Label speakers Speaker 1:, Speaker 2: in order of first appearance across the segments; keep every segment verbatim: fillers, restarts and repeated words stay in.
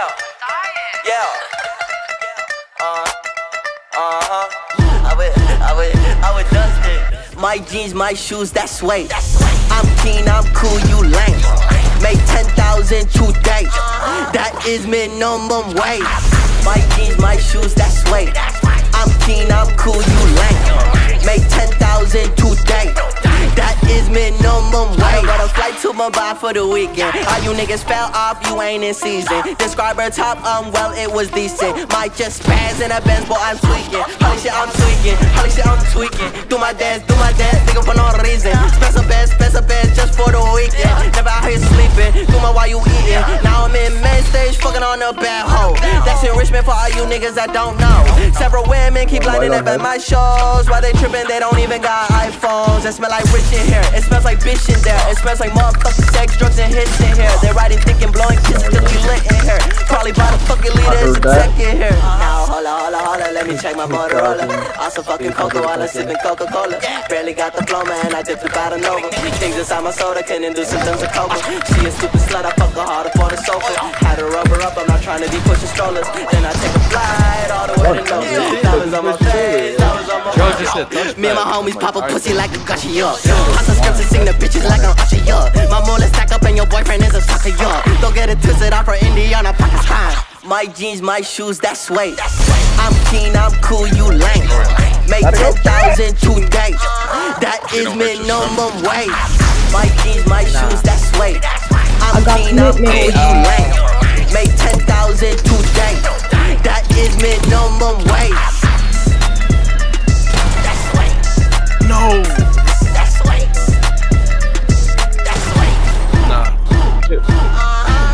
Speaker 1: Yeah, yeah, uh, uh-huh. I would, I would, I would dust it. My jeans, my shoes, that's weight. I'm clean, I'm cool, you lame. Make ten thousand today. That is minimum wage. My jeans, my shoes, that's weight. I'm clean, I'm cool, you lame. Make ten thousand today. That is minimum wage. Got a flight to Mumbai for the weekend. All you niggas fell off, you ain't in season. Describe her top, um, well, it was decent. Might just spaz in a Benz, boy, I'm tweaking. Holy shit, I'm tweaking. Holy shit, I'm tweaking. Do my dance, do my dance, nigga, for no reason. Spend some best, spend some best just for the weekend. Never out here sleeping, do my while you eating. Now I'm in main stage, fucking on a bad hoe. That's enrichment for all you niggas that don't know. Several women keep lining up at my shows. While they tripping, they don't even got iPhones. That smell like rich in here, it smells like bitch in there. It smells like motherfucking sex, drugs, and hits in here. They're riding, thinking, blowing kisses cause we lit in here. Probably by the fucking leader, it's a tech in here. Now holla, holla, holla, let me check my Motorola. Also fucking Coca while I'm sipping Coca-Cola. Barely got the flow, man, I dipped about a Nova. Things inside my soda can induce symptoms of coma. She a stupid slut, I fuck her harder for the sofa. Had to rub her up, I'm not trying to be pushing strollers. Then I take a flight all the way to Nova. Diamonds on my face, diamonds on my face. Me and my homies pop a pussy like a gushy up. Hot scripts and sing the bitches like I'm Usher, yeah. My mullet stack up and your boyfriend is a sucker, yeah. Don't get it twisted, I'm from Indiana, Pakistan. My jeans, my shoes, that's weight. I'm clean, I'm cool, you lame. Make ten thousand today. That is minimum wage. My jeans, my shoes, that's weight. I'm clean, I'm cool, you lame. Make ten thousand today. That is minimum wage.
Speaker 2: No.
Speaker 1: That's weight. That's weight.
Speaker 2: Nah.
Speaker 1: Uh-huh.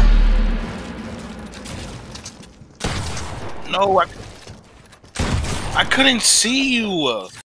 Speaker 2: No, I, I couldn't see you.